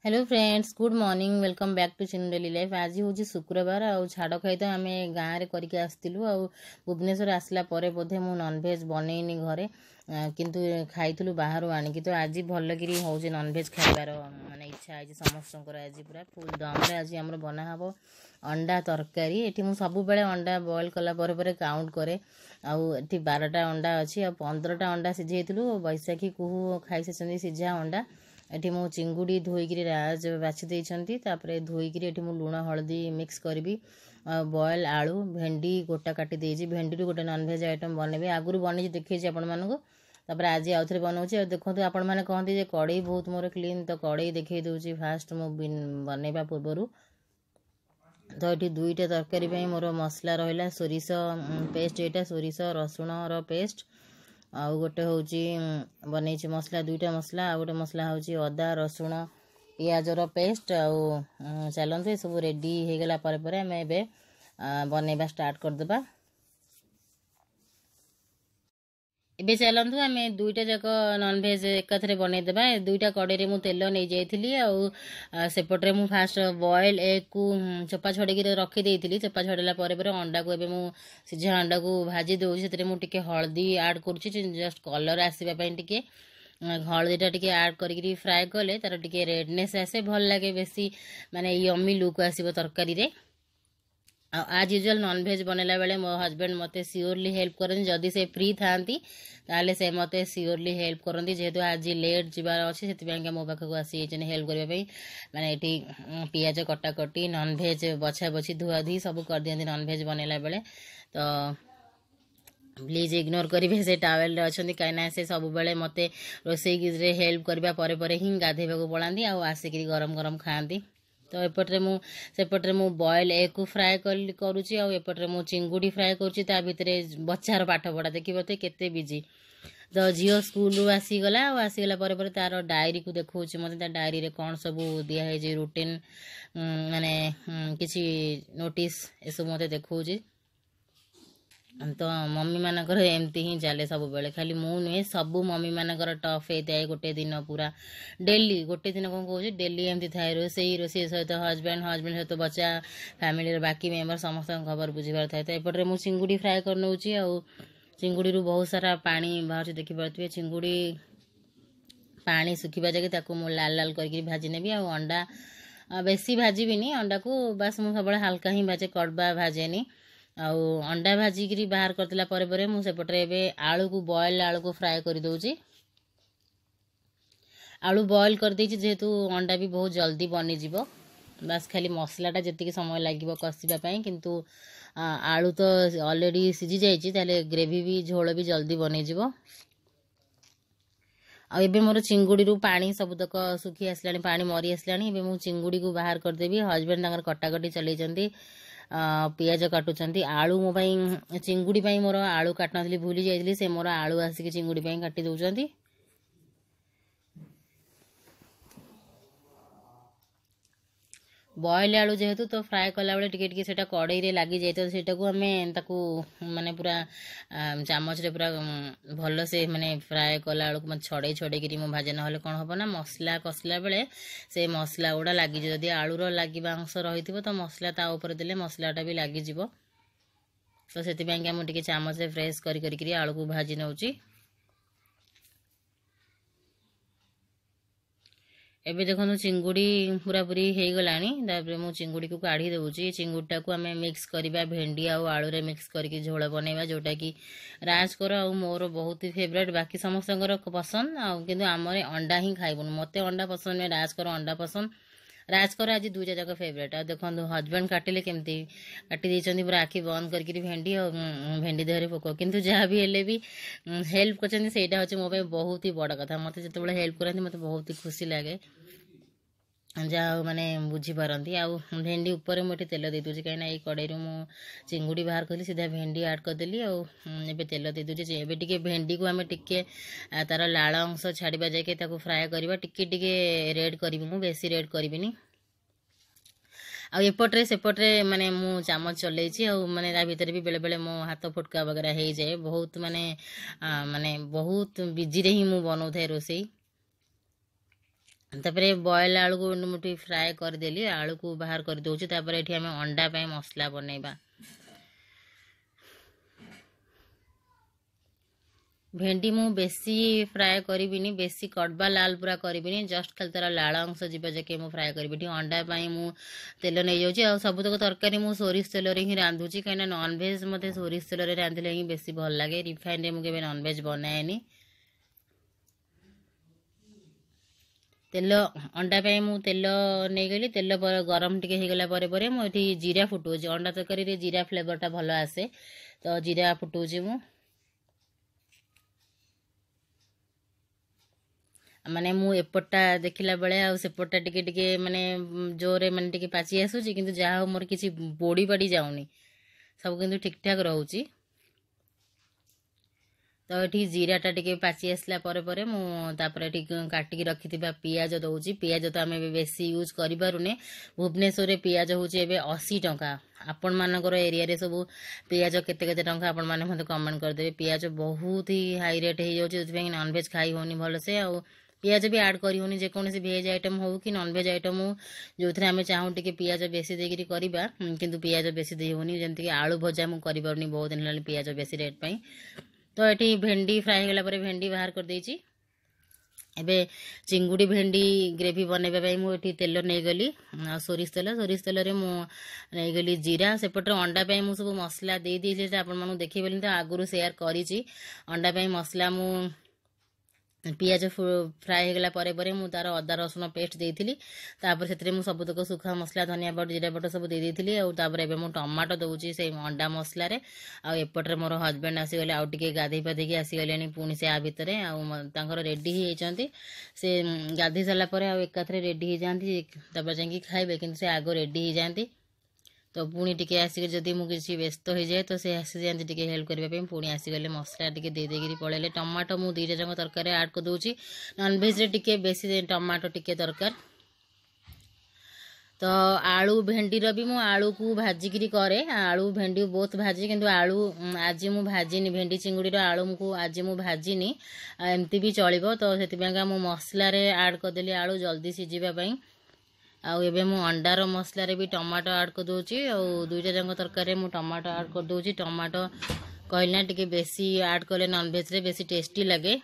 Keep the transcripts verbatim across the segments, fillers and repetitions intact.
Hello friends, good morning. Welcome back to Chinu daily life. आज हूँ शुक्रवार आउ छाड़ खाई तो आम गाँव में करके आसलु आ भुवनेश्वर आसला परे बोधे मु नॉनभेज बनईनी घरे किंतु खाइलु बाहर आणिकी। तो आज भल कि हूँ नॉनभेज खाइबार माने इच्छा है समस्त आज पूरा फुल दम्रे आज आम बना हम अंडा तरकारी। ये मुझे सब बेले अंडा बॉयल कला परे परे काउंट करे आउ बारटा अंडा अच्छी आ पंद्रहटा अंडा सिझेलु। बैशाखी कुहू खाई सारी सिझा अंडा। एठी मु चिंगुड़ी धोईकरी राज बाछि देइछंती। तापरे धोईकरी एठी मु लुण हळदी मिक्स करबी। बॉयल आलू भेंडी गोटा काटी देइछि। भेंडी रु गोटे नॉनवेज आइटम बनेबे आगुरु बनेछि देखैछि आपण मानको। तापरे आज आउ थरे बनाउछि। आ देखंतु आपण माने कहंती जे कड़ाई बहुत मोर क्लीन, तो कड़ाई देखै दउछि फास्ट मु बनेबा पूर्वरु। तो ये दुईटा तरकारी पई मोर मसला रहिला सोरिष पेस्ट, एटा सोरिष रसुण रो पेस्ट आउ गोटे हूँ बनई मसला दुईटा मसला आ गोटे मसला हूँ अदा रसुण पियाज रो पेस्ट आउ चलते ये सब रेडी हो गला पर पर आम ए बनइबा स्टार्ट करदेबा। एबे चलतु आम दुईटा जाक नॉनभेज एकथरे बनईदेबा। दुईटा कड़े मु तेल नहीं जाइली आ सेपटे मु फास्ट बॉयल एग को चोपा छड़ेकी रखी देइथिली। चोपा छड़ेला परे परे अंडा को एबे मु सिझा अंडा को भाजी दउछि। सेतरे मु टिके हळदी ऐड करूछि जस्ट कलर आसीबा पई। टिके हळदीटा टिके ऐड करिकरी फ्राए कले तार टिके रेडनेस आसे भल लागे बेसी माने यम्मी लुक आसीबो तरकारी रे। आज यूजुअल नॉनभेज बनैला बेले मो हस्बैंड मते सियोरली हेल्प करन। जदि से फ्री थांती ताले से मते सियोरली हेल्प करन। जेहेतु आज लेट जीवार अछि सेति मो पाखक आसी जने हेल्प करबा पई माने एठी पियाज कटा कटी नॉनभेज बछा बछि धुआ धुई सब कर दियंती नॉनभेज बनैला बेले। तो प्लीज इग्नोर करिवे से टावेल रे अछंती काइना से सब बेले मते रोसई रे हेल्प करबा परे परे ही गाधेबा को पळांती आ आसिकरी गरम गरम खांती। तो एपटे मु सेपटे मु बॉयल एग को फ्राए करुची आ एपटे मु चिंगुड़ी फ्राए करुची। ता भितरे बच्चार पाठ पढ़ा देखिबते केते बिजी। तो झील स्कूल रु आसीगला आ आसीगला परे परे तार डायरी को देखौची मते ता डायरी रे कोन सब दिया है जे रूटीन माने किछि नोटिस ए सब मते देखौची। तो मम्मी मानकर एमती ही चले सब बेले खाली मु नुहे सबू मम्मी मानकर टफ होता है गोटे दिन पूरा डेली गोटे दिन कौन कौन डेली एमती थाए रोसई रोसई सहित हजबैंड हजबैंड सहित बच्चा फैमिली बाकी मेम्बर समस्त खबर बुझीबार थाए। तो एपटे मु चिंगुड़ी फ्राए कर नउची आ चिंगुड़ी रु बहुत सारा पानी बाहर देखि पारथिबे। चिंगुड़ी पानी सुखिबा जाके ताको मु लाल लाल करके भाजी नेबी आ अंडा बेसी भाजीबिनी। अंडा को बस मु सबले हल्का ही भाजे कड़बा भाजेनी। आउ अंडा भाजिकी बाहर करला परे परे मु सेपटे एबे आलू को बॉयल आलू को फ्राए कर दउची। आलू बॉयल कर देछि जेहेतु अंडा भी बहुत जल्दी बनी जिवो। बस खाली मसलाटा जतिके समय लागिवो कसिबा पई किंतु आलू तो ऑलरेडी सिझी जाइछि ताले ग्रेवी भी झोल भी जल्दी बनी जिवो। आ एबे मोर चिंगुड़ी रु पानी सबतक सुखी आसलानी पानी मरी आसलानी। एबे मु चिंगुड़ी को बाहर कर देबी। हस्बैंड तांकर कटाकटी चलै जंती पियाज काटुचंती। आलू मो पई चिंगुड़ी पई मोर आलू काटनथली भूली जाइतली से मोर आलू आसिक चिंगुड़ी पई काटी दउचंती। बॉयल आलू जेहेतु तो फ्राए कला बेले टिके टिके सेटा कड़ाई रे लागी जाय तो सेटा को हमें ताकू माने पूरा चामच रे पूरा भलो से माने फ्राए कला आलू को छड़े छड़े करी मो भाजे न हले कोन हबो ना मसला कसला बेले से मसला उडा लागी जदी आलू रो लागिबा अंश रहिथिबो तो मसला ता ऊपर देले मसलाटा भी लागी जिवो। तो सेति पई के हम टिके चामच रे फ्रेश करी करी करी आलू को भाजी नउची। एबे देखो चिंगुड़ी पूरा पूरी हो गलानी। तापर मु चिंगुड़ी को काढ़ी दउची। चिंगुड़टा को हमें मिक्स करिबा भेंडी आ आलू रे मिक्स करके झोल बनैबा जोटा कि राज कर आ मोर बहुत ही फेवरेट। बाकी समस्तंकर पसंद आ किंतु हमरे अंडा ही खाइबन। मते अंडा पसंद नै राज कर अंडा पसंद। राज कर आज दुईटा जाक फेवरेट। आ देखो हस्बैंड काटिले केमती काटी देइचंदी पूरा आखि बंद करके भेंडी और भेंडी देहरे पोक किंतु जहाँ भी हेले भी हेल्प करचंदी सेटा होचे मो पे बहुत ही बड़ कथा। मते जतबेले हेल्प करंती मते बहुत ही खुशी लागे जहाँ माने बुझी पारती। आ भेंडी ऊपर मुझे तेल दे दूसरी कहीं ये कड़े मु चिंगुड़ी बाहर कली सीधा भेंडी ऐड करदेली। आबे तेल दे दूसरी एबे टिके भेंडी को आम टिके तार लाल अंश छाड़ा जाके ताको फ्राए करबा। टिके टिके रेड करी मु बेसी रेड करिबिनी। आ एपट्रे सेपट्रे माने मु चामच चलैछि आ माने ता भीतर भी बेले बेले मो हाथ फुटका वगैरह हो जाए। बहुत माने माने बहुत बिजी रे ही मु बनौ थाए रोसई। तापर बॉयल आलू को मुठी फ्राए करदेली आलू को बाहर कर दउची। तापर एठी हमें अंडा पे मसला बनेबा। भेंडी मु बेसी फ्राए करिबिनी बेसी कड़बा लाल पूरा करिबिनी जस्ट खाली तार लाल अंश जीवा जाके मु फ्राए करिबि। अंडा पाई मु तेल नै जाउची आ सबतक तरकारी मु सोरिष तेल रे ही रांधुची कहिना नॉन वेज मते सोरिष तेल रे रांधिले ही बेसी भल लागे। रिफाइंड रे मु केबे नॉन वेज बनाएनी। तेल अंडा पाई मु तेल नै गली तेल पर गरम टिके हे गला परे परे मु एठी जीरा फुटोची। अंडा तरकारी रे जीरा फ्लेवर टा भलो आसे तो जीरा फुटोची मु। माने मु एपटा देखिला बेले आ सेपटा टिके टिके माने जोरे माने टिके पाची आसुची किंतु जा हो मोर किछि बोडी बाडी जाउनी सब किंतु ठीक ठाक रहउची। तो एठी जीरा टा टिके पाची आसला परे परे मु तापर एठी काटी की रखिथिबा पियाज दउची। पियाज तो आमे बेसी यूज करि पारुने। भुवनेश्वर रे पियाज होची एबे अस्सी टंका। आपण मानकर एरिया रे सब पियाज केते केते टंका आपण माने मते कमेंट कर देबे। पियाज बहुत ही हाई रेट हे जाउची जति नॉन वेज खाई होनी भलो से आ पियाज भी ऐड करी होनी जे कोनसी वेज आइटम हो कि नॉन वेज आइटम हो जो थरे हमें चाहू टिके पियाज बेसी देगिरी करिबा किंतु पियाज बेसी देई होनी जेंति कि आलू भजा मु करि पारुनी बहुत दिन लानी पियाज बेसी रेट पई। तो एठी भेंडी फ्राई होला परे भेंडी बाहर कर देइची। एबे चिंगुड़ी भेंडी ग्रेवी बनेबा पई मु एठी तेल नै गली सोरिष तेल सोरिष तेल रे मु नै गली जीरा सेपटर अंडा पई मु सब मसला दे दी जे आपन मानु देखि बेली त आगुरु शेयर करिची। अंडा पई मसला मु पियाज फ्राए हो गला परे परे मु तार अदा रसुन पेस्ट देइथिली। तापर सेतरे मु सबतक सुखा मसला धनिया पाउडर जीरा पाउडर सब दे देइथिली। आ तापर एबे मु टमाटो दउची से अंडा मसला रे। आ एपटरे मोर हस्बैंड आसी गले आ टिके गाधै पाधै के आसी गलेनी पुनी से आ भितरे आ तांकर रेडी ही हेचंती से गाधै सला परे आ एकाथरे रेडी ही जानती तापर जांगी खाइबे किंतु से आगो रेडी ही जानती। तो पुणी टिके आसिक जदि मु किसी व्यस्त हो जाए तो से आसी जाते टिके हेल्प करबा पे पुणी आसी गले मसला टिके दे देगिरी पळेले। टमाटो मु दुईटा जंग तरकारी ऐड कर दउची। नॉन वेज रे टिके बेसी टमाटो टिके दरकार। तो आलू भेंडी रो भी मु आलू को भाजिकिरी करे। आलू भेंडी बहुत भाजी किंतु आलू आज मु भाजिनी भेंडी चिंगुड़ी रो आलू को आज मु भाजिनी एमती भी चलिबो। तो सेति बेंगा मु मसला रे ऐड कर देली आलू जल्दी सिजिबा पई। आउ एबे मु अंडार मसला रे भी टमाटो ऐड कर दउची। आउ दुईटा जंग तरकारी मु टमाटो ऐड कर दउची। टमाटो कहलना टिके बेसी ऐड करले नॉन वेज रे बेसी टेस्टी लगे।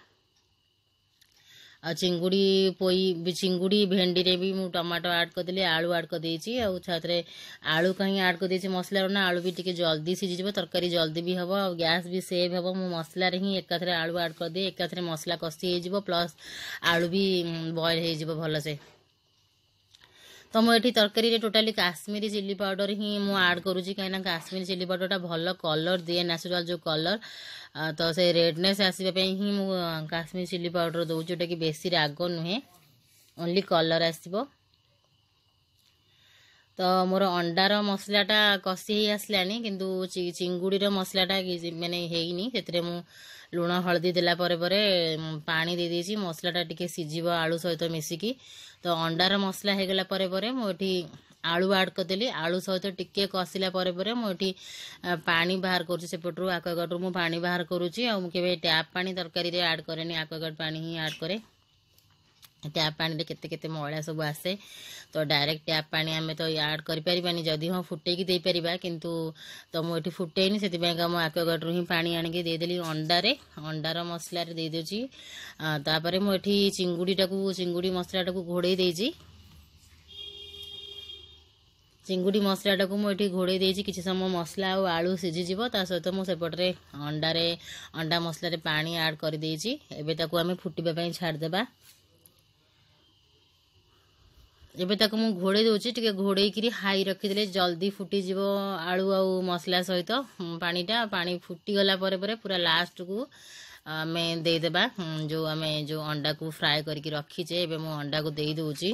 आ चिंगुड़ी पोई चिंगुड़ी भेंडी रे भी मु टमाटो ऐड कर देली आलू ऐड कर देइची। आउ छातरे आलू कहीं ऐड कर देइची मसला रो ना आलू भी टिके जल्दी सिझी जिवो तरकारी जल्दी भी हबो आ गैस भी सेव हबो। मु मसला रे ही एकाथरे आलू ऐड कर दे एकाथरे मसला कसी हे जिवो प्लस आलू भी बॉयल हे जिवो भलो से। तो मुझे तरकारी रे टोटाली काश्मीरी चिली पाउडर ही मु ऐड करूची कहीं काश्मीरी चिली पाउडर टा भल कलर दिए नेचुरल जो कलर तो से रेडनेस आसवाई ही मु काश्मीरी चिली पाउडर दउची जोटा कि बेसी राग नुहे ओनली कलर आसबो। तो मोर अंडार मसलाटा कषि ही आसलानी किंतु चिंगुड़ी रो मसलाटा माने हेइनी सेतरे मु लुण हलदी देला परे परे पानी दे देइची मसलाटा टिके सिझिबो आलू सहित मिसिकी। तो अंडार मसला हे गला परे परे मु एठी आलू ऐड कर देली आलू सहित टिके कसिला परे परे मु एठी पानी बाहर करूची सेपटरू एक्वागार्ड रू मु पानी बाहर करूची। आ मु केबे टैप पानी तरकारी रे ऐड करेनी एक्वागार्ड पानी ही ऐड करे। टैप पानी रे केते केते मैला सब आसे तो डायरेक्ट टैप पानी आमे तो ऐड करि परिबानी जदि हां फुटे की दे परिबा किंतु तो मु एठी फुटेनी सेति बेंगा मु एक्वागार्ड रू ही पानी आनी के दे देली अंडा रे अंडार मसला रे दे देची। तापरे मु एठी चिंगुड़ी टाकू चिंगुड़ी मसला टाकू घोड़े देजी चिंगुड़ी मसला टाकू मु एठी घोड़े देजी किछि समय मसला आ आलू सिझी जिवो ता सहित मु सेपटरे अंडा रे अंडा मसला रे पानी ऐड कर देजी। एबे ताकू आमे फुटिबा पई छाड़ देबा। एबे ताकू मु घोड़े दउची टिके घोड़े किरी हाई रखि देले जल्दी फुटी जिवो आलू आ मसला सहित पानीटा पानी फुटी गला परे परे पूरा लास्ट को आमे दे देबा जो आमे जो अंडा को फ्राई करके रखी जे। एबे मु अंडा को देई दउची।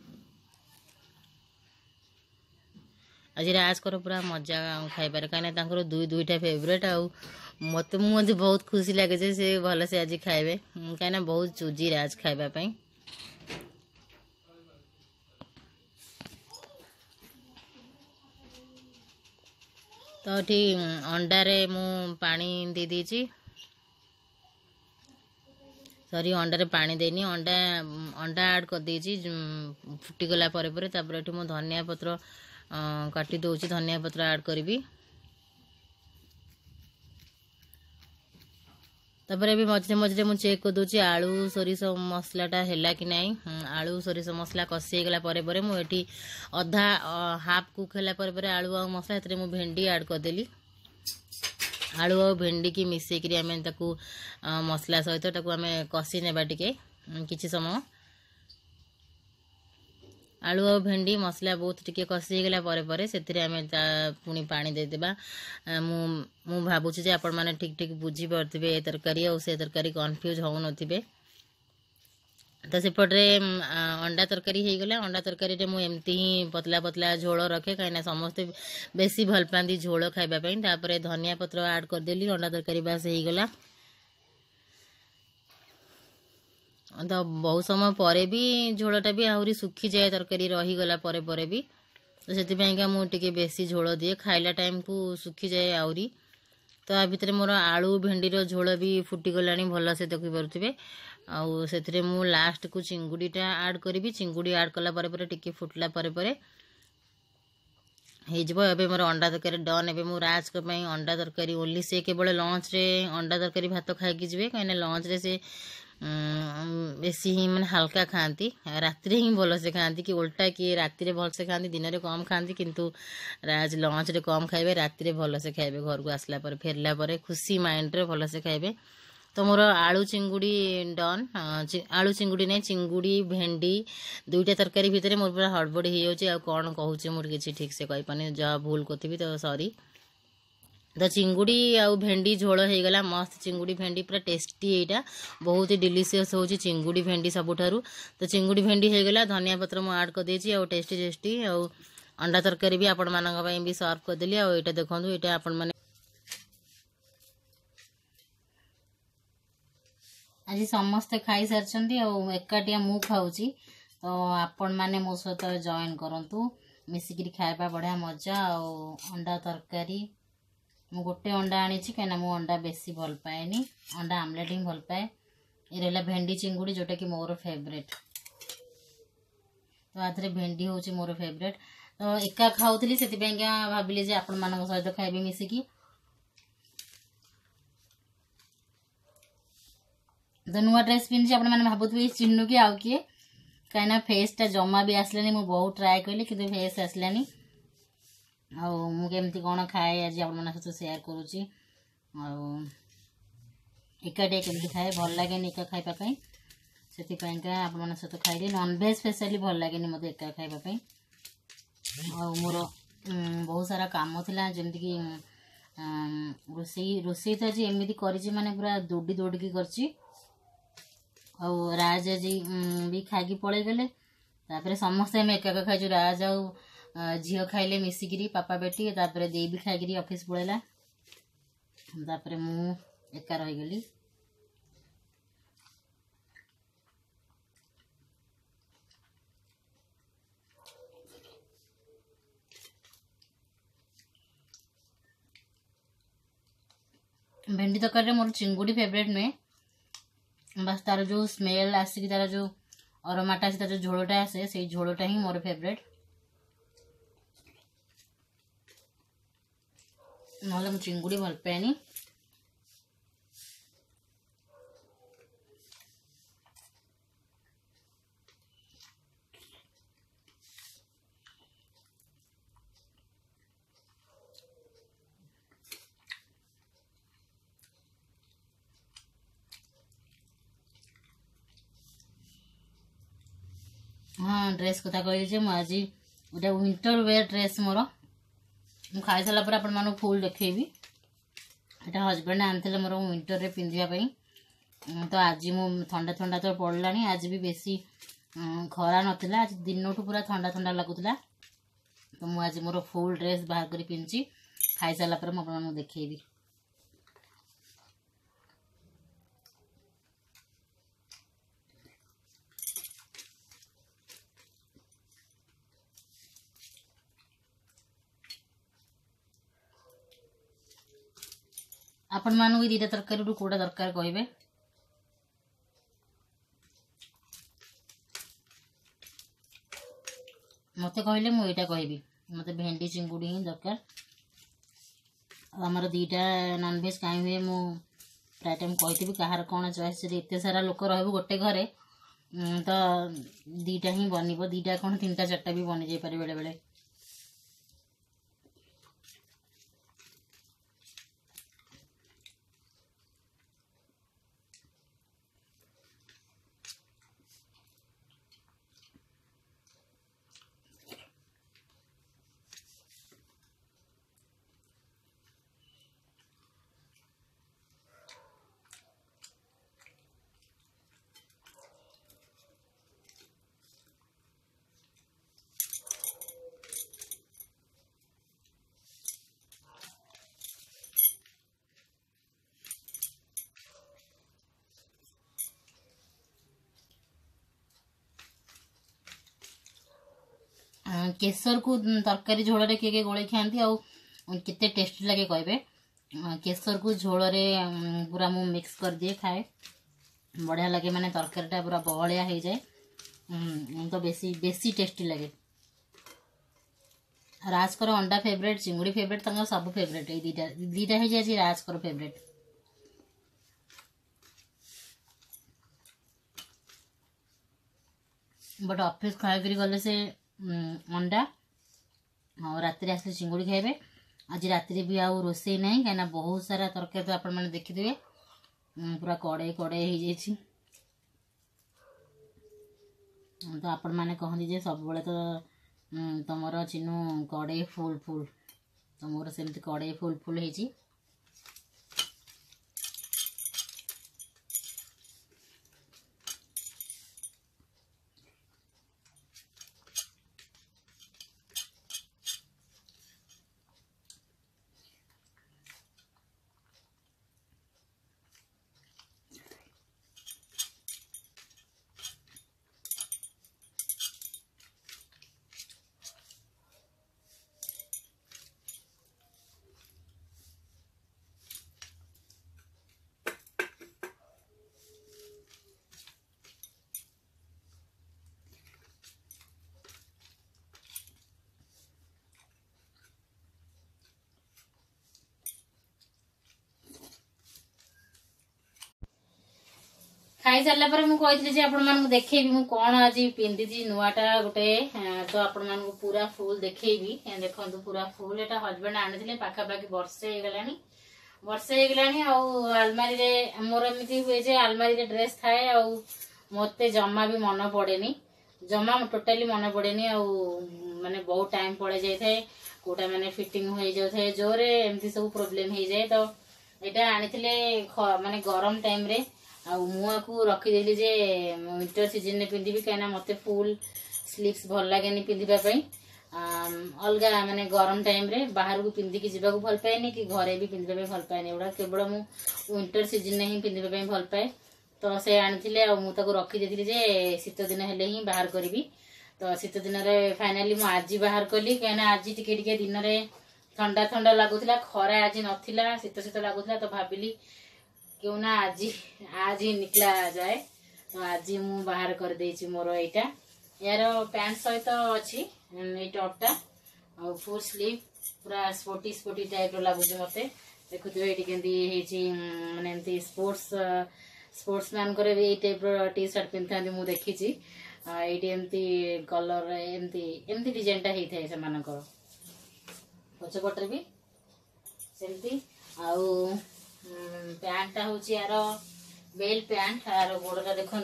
आज आज कर पूरा मजा खाई पारे कहीं तांकर दुई दुईटा फेवरेट आ मत मुझे बहुत खुशी लगे जे से भल से आज खाइबे कहीं बहुत चूजी राज खाइबा पई। तो ठी अंडा रे मु पानी दे दीची सरी अंडारे पानी देनी अंडा अंडा ऐड कर देछि फुटीगला परे परे तापर एठी मो धनिया पत्र काटी दउछि धनिया पत्र ऐड करबी तापर भी मझे मझे मुझे चेक कर दूची आलू सोरिष मसलाटा है कि नहीं आलू सोरिष मसला कषि गला परे परे मु एठी अधा हाफ कुक है परे परे आलू आ मसला एतरे मु भेंडी ऐड कर देली आलू आ भेंडी की मिसेकरी आम ताकू मसला सहित ताकू आम कषि नेबा टिके किछि समय आलू आ भेंडी मसला बहुत टिके कषि गला परे परे सेतिरे आम पुणी पानी दे देबा मु मु भाबुछि जे आपण माने ठीक ठीक बुझी परथिबे ए तरकारी आ से तरकारी कंफ्यूज हो नथिबे तो सेपटे अंडा तरकारी हो गला अंडा तरकारी रे मु एमती ही पतला पतला झोल रखे कहीं समस्ते बेसी भल पाती झोल खाइबा पई तापर धनिया पत्र ऐड कर देली अंडा तरकारी बास हो गला तो बहुत समय परे भी झोलटा भी आहरी सुखी जाए तरकारी रही गला परे परे भी तो से मुझे बेसी झोल दिए खाइला टाइम को सुखी जाए आहरी तो आ भितर मोर आलू भेंडीर झोल भी फुटीगला भल से देखी पारे आउ से मु लास्ट को चिंगुड़ीटा ऐड करी चिंगुड़ी ऐड कला परे परे टिके फुटला परे परे हो मोर अंडा तरकारी डन एबे मु राज को पई अंडा तरकारी ओनली से केवल लंच रे अंडा तरकारी भात खाई जी कहीं लंच रे से बेसी ही मैंने हल्का खाती राति ही भल से खाती कि उल्टा किए राति भल से खाती दिन में कम खाती किंतु राज लंच रे कम खाइबे राति भल से खाइबे घर को आसला पर फेरला पर खुशी माइंड रे भल से खाइबे तो मोर आलू चिंगुड़ी डन आलू चिंगुड़ी नहीं चिंगुड़ी भेंडी दुईटा तरकारी भितर मोर पूरा हड़बड़ी हो जाए कौन कहूँ मोर किसी ठीक से कही पानी जहाँ भूल करथिबी तो सॉरी तो चिंगुड़ी आउ भेंडी झोल हो गला मस्त चिंगुड़ी भेंडी पूरा टेस्टी एटा बहुत ही डिलीशियस होची चिंगुड़ी भेंडी सबुठारु तो चिंगुड़ी भेंडी हो गला धनिया पत्र मु ऐड कर देछि आउ टेस्टी टेस्टी आउ अंडा तरकारी भी आपण मानक पई भी सर्व कर देली आउ एटा देखंतु एटा आपण माने आज समस्त खाई सारछंती आउ एकाटिया मु खाउची तो आपण माने मो सहित जॉइन करंतु मिसिकिरी खाइबा बढ़िया मजा आउ अंडा तरकारी मु गोटे अंडा आनी कहीं मु अंडा बेसी भल पाएनी अंडा आमलेट ही भल पाए ये रहा भेंडी चिंगुड़ी जोटा कि मोर फेवरेट तो आधे भेंडी हूँ मोर फेवरेट तो एका खाऊली से भाविली जे आपण मान सहित खाइबी मिसिकी तो नुआ ड्रेस पिंधि आपण मैंने भावुवे चिन्नु कि आउ किए कहीं फेसटा जमा भी आसलानी मु बहुत ट्राए कली कि फेस आसलानी आमती कौन खाए आज आप सहित सेयार करुच्ची एकाटिया केमती खाए भल लगे एका खाइबापी से आपण सहित खाइली नॉनवेज स्पेशली भल लगे मत एका खाइबापी मोर बहुत सारा काम थिला जमती कि रोसई रोसई तो आज एमती करी माने पूरा दौड़ी दौड़ी करची राज आज भी खाई पड़े गले तापर समस्ते आम एका खाइचु राज आउ झील खाइले मिसिकी पापा बेटी तापर दे भी खाई ऑफिस पड़ेगा तापर मु एका रहीगली भेंडी तरकारी मोर चिंगुड़ी फेवरेट नुहे बस तार जो स्मेल आसिक तार जो अरोमाटा आसे तार जो झोलटा आसे से झोलटा ही मोर फेवरेट ना मु चिंगुड़ी भल पाएनी हाँ ड्रेस कथा कहली आज गोटे विंटर वेयर ड्रेस मोर मु खाई सारा पर आपण मानक फुल देखी एटा हजबैंड आनते मोर विंटर रे पिंधापी तो आज मु ठंडा ठंडा तो पड़ला आज भी बेसी खरा नाला आज दिन पूरा ठंडा ठंडा लगुला तो मु आज मोर फुल ड्रेस बाहर कर पिंधि खाई सारा पर मुझे देखी आपण मानू दीटा तरकारी कौटा दरकार कहे। मत कहले मुझे कहबी मत भेंडी चिंगुड़ी ही दरकार आमर दीटा नॉनवेज कहीं हुए मु प्राय टाइम कही कहार कौन चॉइस एत सारा लोक रही गोटे घरे तो दीटा ही बनब दीटा कौन तीन टा चार्टा भी बनी जापे बेले बेले केसर को तरकारी झोल किए किए गोले खाती आते टेस्टी लगे कहे केसर को झोल पूरा मु मिक्स कर दिए खाए बढ़िया लगे माने तरकारीटा पूरा बहलिया हो जाए तो बेसी बेसी टेस्टी लगे राजकर अंडा फेवरेट चिंगुड़ी फेवरेट तक सब फेवरेट ये दीटा दीटा हो जाए राजकर फेवरेट बट ऑफिस खाई गले से अंडा और रात आस चिंगुड़ी खाइबे आज रात भी आउ रोसे ना कहीं बहुत सारा तरकारी तो आपण मैंने देखिथे पूरा कड़े कड़े हो जाए तो आपण मैंने कहते जे सब बड़े तो तुमर चिन्नु कड़े फुल फुल तो मोर सेमती कड़े फुल फुल हो खाई सारा पर मुझे आपण देखी मु कौन आज पिंधि नुआटा गोटे तो आपण मान पूरा फुल देखी देखो पूरा फुल एटा हजबैंड आनी पाखापाखि वर्षे होगा वर्षे होगा आलमारी रे मोर एमती हुए जे आलमारी रे ड्रेस थाए आ मते जमा भी मन पड़ेनी जमा टोटाली मन पड़ेनी आ माने बहुत टाइम पड़े जाए कोटा माने फिटिंग हो जाए जोरे एमती सब प्रोब्लेम हो जाए तो यहाँ आनी माने गरम टाइम रे आ मुआ को रखीदेली जे विंटर सीजन में पिंधि कहीं मत फुल स्लीव्स भल लगे पिंधापी अलग माने गरम टाइम रे बाहर को पिंधिकी जावाक भल पाए कि घरे भी पिंधापी भल पाए एगुड़ा केवल मु विंटर सीजन में ही पिंधापी भल पाए तो से आनी मुझे रखीदे जे शीत दिन हेले ही बाहर करी तो शीत दिन फाइनाली मु आज बाहर कली कहीं आज टिके टिके दिन में ठंडा ठंडा लगुला खरा आज नाला शीत शीत लगुला तो भाविली क्यों ना आज आज ही निकला जाए तो आज मु बाहर कर देछि मोर एटा यार पैंट सहित अच्छी ये टॉपटा और फुल स्लीव पूरा स्पोर्टी स्पोर्टी टाइप लगुच मत देखुए ये माने एमती स्पोर्ट्स स्पोर्ट्स मैन को भी टाइप टी शर्ट पिंधा मुझे देखी ये एमती कलर एमती एमती डिजाइन टा होता है से पछपटे भी सेमती आउ पैंट टा हूँ यार बेल पैंट यार गोड़ा देखु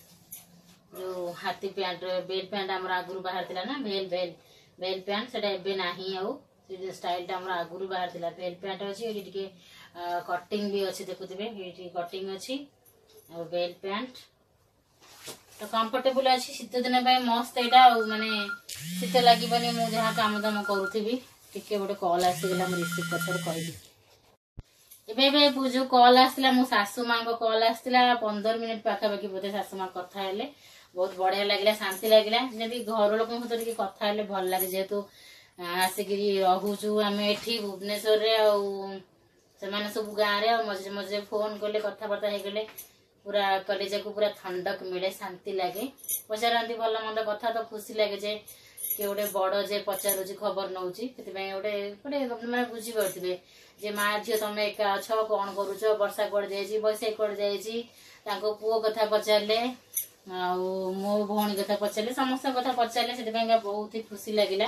जो हाथी पैंट बेल पैंट आम आगुरी बाहर थिला ना बेल बेल बेल पैंट से नहीं आउ स्टाइल टा आगुरी बाहर थिला बेल पैंट अच्छी ये कटिंग भी अच्छी देखुवे ये कटिंग अच्छी बेल पैंट तो कंफर्टेबल अच्छी शीत दिन मस्त यहाँ माने शीत लगे मुझे जहाँ कम दाम करूथी टिके गोटे कॉल आसीगला रिसीव कर कहली एबे जो कॉल आसला मो सासू माँ को कॉल आसला पंदर मिनिट पाखापाखि बोधे सासू माँ कथा हेले बहुत बढ़िया लगे शांति लगे जमी घर लोक सहित कथा हेले भल लगे जेहेतु आसिक रोचु आम एठी भुवनेश्वर से सब गाँव में मझे मझे फोन कले कथबार्ता हो गले पूरा कलेजा को पूरा ठंडक मिले शांति लगे पचारती भल मंद कथा तो खुशी लगे जे कि गोटे बड़ जे पचार खबर नौ गोटे गोटे मैंने बुझीपे जे माँ झील तुम एका अछ कौन करुच वर्षा कौड़ जाइए बैशाखी कौड़ जाइए पुओ कथा पचारे मो भौणी कथा पचारे समस्त कथा पचारे से बहुत ही खुशी लगिला।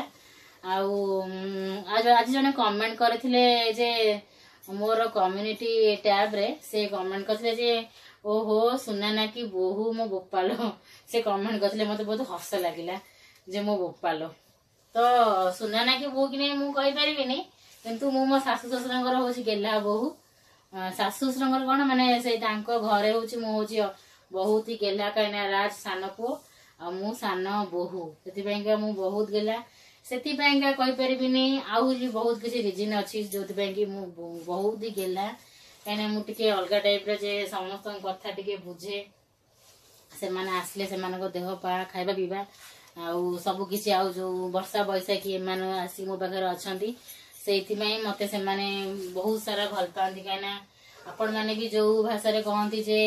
आज आज जने कमेंट करथिले जे मोर कम्युनिटी टैब रे से कमेंट करथिले जे ओहो सुना ना कि बोहू मो बोपाल से कमेंट करथिले मते बहुत हस लगिला जे मो बोपाल तो सुना ना कि बोहू कि नहीं मु कहि परिबिनी किंतु मु मो सासु ससुरंगर होची गेला बोहू सासु ससुरंगर कोन माने से तांको घरे होची मु होची बहुत ही गेला कहिना राज सान पु आ मु सान बोहू सेति पयका मु बहुत गेला सेति पयका कहि परिबिनी आउ जी बहुत किछि रीजन अछि जोति पयकी मु बहुत ही गेला कहिना मु टिके अलगा टाइप रे जे समस्त कथा टिके बुझे से माने आसले से मानको देह पा खाइबा पीबा आउ सब किछि आउ जो वर्षा बैशाखी एमान आसी मो पाखर अछंती सेइथिमाई मते से माने बहुत सारा भल पांती कहिना आपण माने भी जो भाषा रे कहंती जे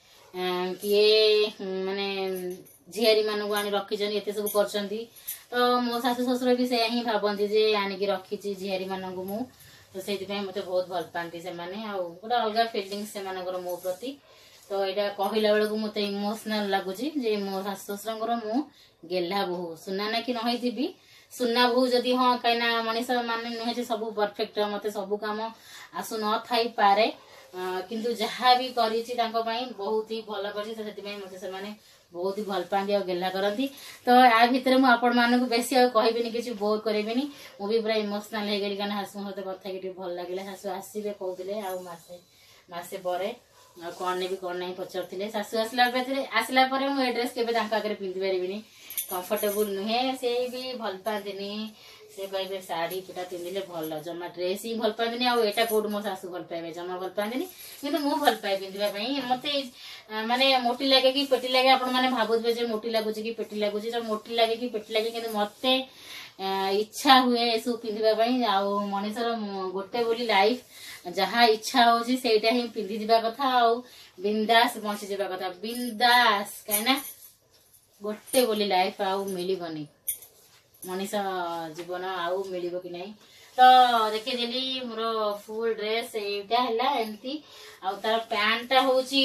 किए माने झियारी मानू आनी रखी एते सब करछंती तो मो सासु ससुर भी से ही भाबंती जे आनिकी रखी झियारी मानू मु तो से मते बहुत भल पाती से माने आ गोटे अलग फिलिंग से मानकर मो प्रति तो यहाँ कहला बेलू को मत इमोशनाल लगुच जे मो सासु ससुर मु गेला बोहू सुना ना कि नही थी सुना बोहू जदि हाँ कहीं मनीष मान नुहे सब परफेक्ट मत सब कम आसु न थी पारे किंतु जहाँ भी करी बहुत ही भल कर मत से बहुत ही भल पाती और गेला करती तो या भितर मुझे बेसी कहबी कि बोर करी मुझे पूरा इमोशनाल हो गली क्या शाशु सहित कथा भल लगे शाशु आसवे कहते आसे मसे पर कौन ने भी कौन नहीं पचारे शाशु आसला आसला मुझे ड्रेस के आगे पिंधि पारि कंफर्टेबल नुहे से भी भल पाती से कहे शाढ़ी पीटा पिंधिले भल जमा ड्रेस ही भल पाती आटा कौट मो शाशु भल पाए जमा भल पाती कि मुझे भल पाए पिंधापी मत माने मोटी लगे कि पेटी लगे आपण मैंने भावुवे मोटी लगुच कि पेटी लगुच मोटी लगे कि पेटी लगे कि मत इच्छा हुए ये सब पिंधापी आउ मनीषर गोटे बोली लाइफ जहाँ इच्छा होची सेटा ही पिंधि दिबा कथा आउ बिंदास बंची जावा कथा बिंदास कहीं गोटे बोली लाइफ आउ मिलबनी मनीष जीवन आउ मिल कि नहीं तो देखीदेली मोर फुल ड्रेस एटा है एमती आउ तार पैंट टा होची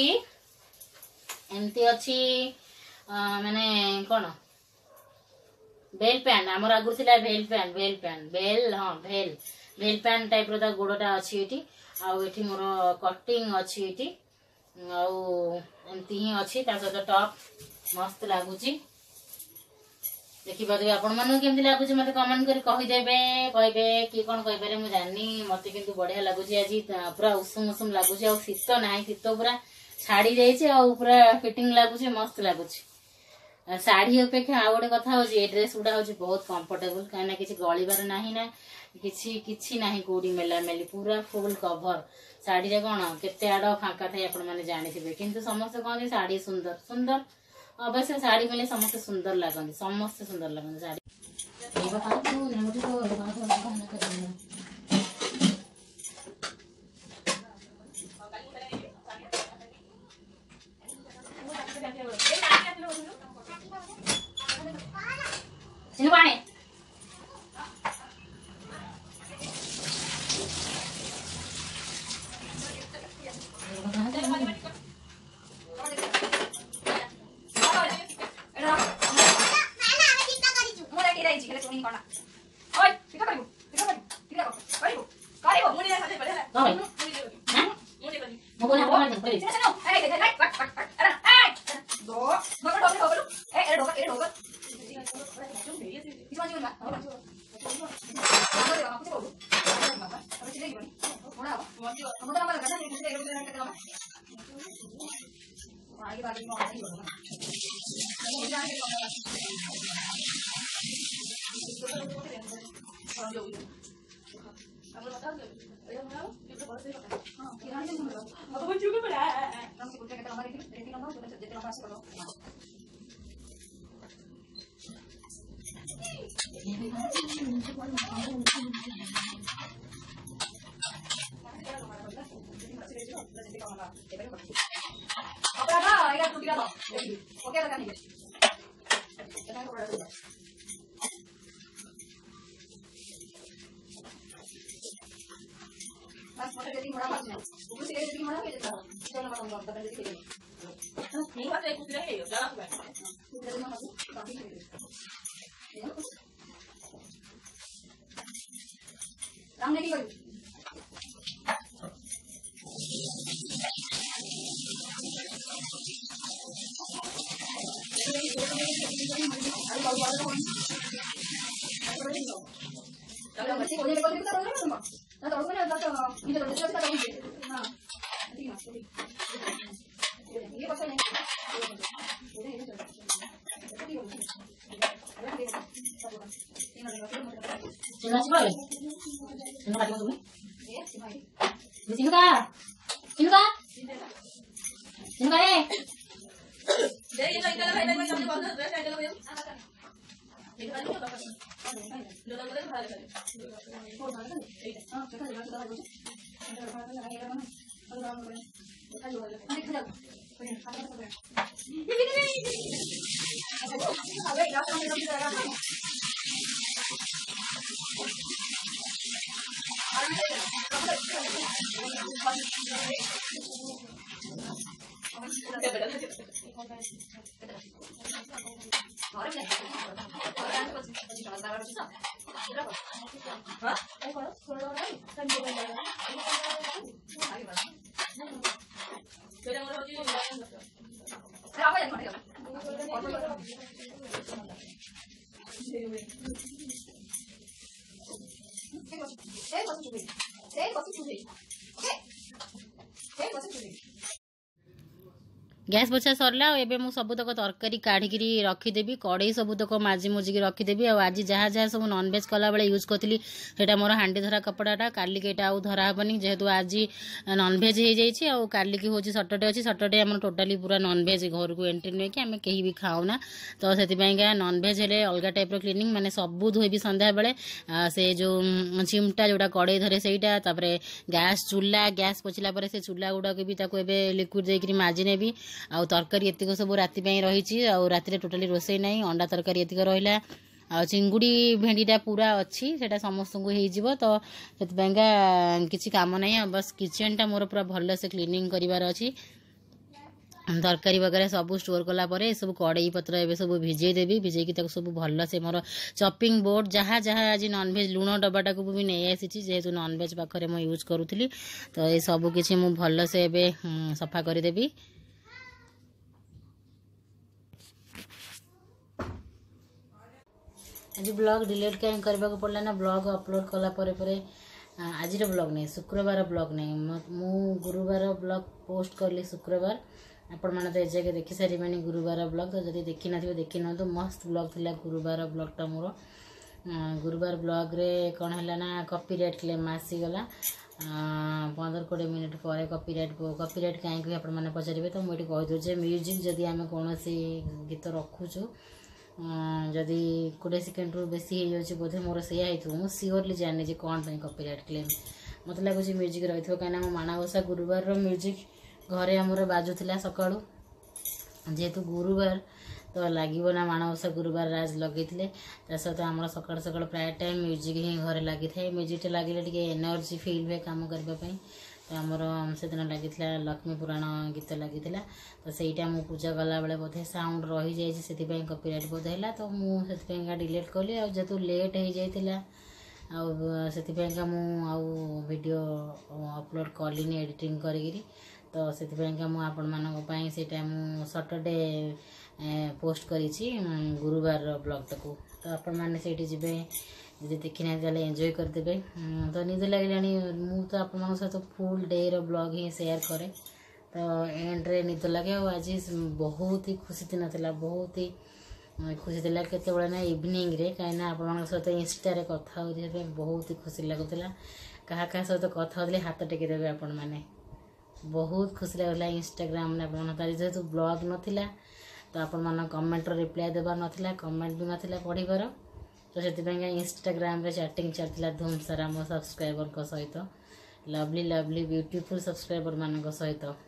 एमती अच्छी माने कौन बेल पैंट आमर आगुरी थिला भेल पैंट भेल पैंट भेल हाँ भेल भेल पैंट टाइप रो गोड़टा अच्छी एटी आउ एठी मोर कटिंग अच्छी एटी आउ एमती ही अच्छी ता सहित टॉप मस्त लागुची देखी पारे आपण मन केमती लागुची मते कमेंट करी कहिदेबे कहबे कि कोन कहबे मु जानी मते किंतु बढ़िया लागुची आज पूरा उषुम उषुम लागुची आ शीत नाही शीत पूरा छाड़ी जाइछे आ पूरा फिटिंग लागुची मस्त लागुची साड़ी अपेक्षा आ गोटे कथा हो ए ड्रेस गुडा हो बहुत कंफर्टेबल कहीं किसी गलिबार नाही ना किसी किसी नाही कोडी मेला मेली पूरा फुल कवर साड़ी रे कोन केते आड़ फांका थाई आपण माने जानिथिबे किंतु समस्त कहते साड़ी सुंदर सुंदर अवश्य साड़ी मिले समस्त सुंदर लगती समस्त सुंदर लगती sari Sino sih boleh? Sino kata kamu? Sino ka? Sino ka? Sino ka eh? Dari yang lain kalau lain macam ni boleh, dari yang lain macam. Ini kan juga apa? Dua kali kali kali. Oh, kali kali. Ah, kali kali kali. Ada apa apa lagi ada mana? Ada apa apa? Ada dua. Ada kerja. Boleh, apa apa boleh. Ini ni. Apa ya? Apa yang kita lakukan? Gas पोछा सरला एबे मु सबुतक तरकारी काढ़ी रखीदेवी कड़ई सबुतक माजी मुजिकी रखीदेवी आज जहाँ जहाँ सब नॉनवेज कला बेले यूज करती सेटा मोर हांडी धरा कपड़ाटा काली केटा आउ धरा हेनी जेहेतु आज नॉनवेज हो जाइए आउ काली की हूँ सटरडे अच्छी सटरडे आम टोटाली पूरा नॉनवेज घर को एंट्री नुहे कि आम कहीं भी खाऊना तो से नॉनवेज हेले अलग टाइप क्लीनिंग माने सबू धोबी संध्या बेले से जो चिमटा जोटा कड़ई धरे सेटा तापरे गैस चूल्हा गैस पोछिला परे से चूल्हा गुड़ा भी लिक्विड देकर माजी नेबी आउ तरकारी एतिक सब राति रही राति टोटाली रोसई ना अंडा तरकारी एतिक रहा आ चिंगुड़ी भेंडीटा पूरा अच्छी सेटा समस्त को हो तो से किसी काम ना बस किचेनटा मोर पूरा भल से क्लीनिंग करार अच्छी तरकारी वगैरह सब स्टोर कला परे सब कड़ई पत्र ए सब भिजे देवी भिजेकी सब भल से मोर चॉपिंग बोर्ड जहाँ जहाँ आज नॉनवेज लुण डब्बाटा को भी नहीं आसी जेहेतु नॉनवेज पाखे मुझे यूज करूली तो ये सब किसी मु भल से एबे सफा करदेवी आज ब्लॉग डिलीट कहीं करने को पड़ला ना ब्लॉग अपलोड कला परे परे आज ब्लॉग नहीं शुक्रवार ब्लॉग नहीं मु गुरुवार ब्लॉग पोस्ट करली शुक्रवार आपण मैंने तो एजाके देखी सारी मैंने गुरुवार ब्लॉग तो जब देखी ना देखी ना तो मस्त ब्लॉग थिला गुरुवार ब्लॉगटा मोर गुरुवार ब्लॉग रे कौन है ना कॉपीराइट क्लेम आसीगला पंद्रह कोड़े मिनिट पर कॉपीराइट कॉपीराइट कहीं आपण मैंने पचारे तो मुझे कहीदे म्यूजिक जदि आम कौन गीत रखुचु जदि कोड़े सेकेंड रु बेसी हो बोधे मोर से मुझे सियोरली जानी कौन कॉपीराइट क्लेम मत लगुच म्यूजिक रही कहीं मो माणबसा गुरुवार म्यूजिक घरे आमर बाजुला सका जेहेतु गुरुवार तो लगे ना माणबसा गुरुवार राज लगे सहित आम सका सका प्राय टाइम म्यूजिक ही घरे लगी था म्यूजिक लगे टे एनर्जी फिल हुए कम करने तो आमर से दिन लगी लक्ष्मी पुराण गीत लगी तो सहीटा मु पूजा कला बेले बोधे साउंड रही जाए कॉपीराइट बोधे है तो मुझे डिलीट कली आ जेतु लेट हो जाता आउका मु वीडियो अपलोड कलिनी एडिटिंग करी तो से आपण मानी से सटरडे पोस्ट करी गुरुवार ब्लॉग तक तो आपण मैंने से जी देखी ना एंजॉय करदे तो निद लगे मु तो आप सहित फुल डे रो ब्लॉग ही शेयर करे तो एंड रे निद लगे आज बहुत ही खुशी दिन था बहुत ही खुशी थी केत ना इवनिंग रे कहीं आप सहित इंस्टा रे कथा हो बहुत ही खुशी लगुला क्या क्या सहित कथा होते हाथ टेकीदेवे आपण मैंने बहुत खुशी लगुला इंस्टाग्राम जेहेतु ब्लॉग नाला तो आपण कमेंट रिप्लाई देवार नाला कमेंट भी नाला पढ़ीबार तो से इंस्टाग्राम रे चैटिंग चलता धूम सारा मो सब्सक्राइबर सहित लवली लवली ब्यूटीफुल सब्सक्राइबर मान सहित तो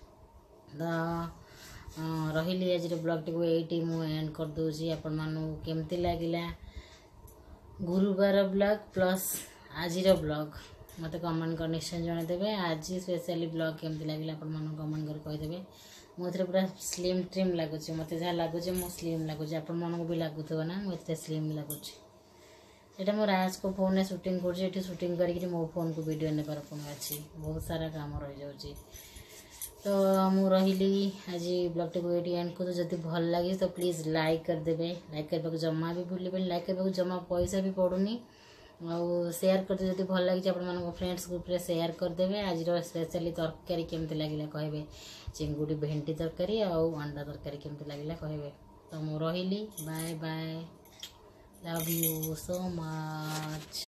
रही आज ब्लॉग टी ये मुझे एंड कर दूसरी आपण केमती लगिला गुरुवार ब्लॉग प्लस आज ब्लॉग मत कमेंट कर निश्चय जनईदेवे। आज स्पेशली ब्लॉग केमती लगे आप कमेंट कर कहीदेवे। मुझे पूरा स्लिम ट्रिम लगुच मत जहाँ लगुच मु स्लिम लगुच आपण मन को भी लगुव ना मुझे स्लिम लगुच। यहाँ मो राज को फोन शूटिंग कर शूटिंग करके मो फोन को वीडियो ने पर पुणी अच्छी बहुत सारा काम रही जाऊँगी। तो मु रही आज ब्लॉग टी को ये एंड को जब भल लगे तो प्लीज़ लाइक करदे। लाइक करने को जमा भी भूल लाइक करने को जमा पैसा भी पड़ूनी आउ सेयार करते जब भल लगे आप फ्रेंड्स ग्रुप रे सेयार करदे। आज स्पेशली तरकारी केमती लगे कहे चिंगुड़ी भेंडी तरकारी आउ अंडा तरकारी केमती लगे कहे। तो मु रही bye bye love you so much.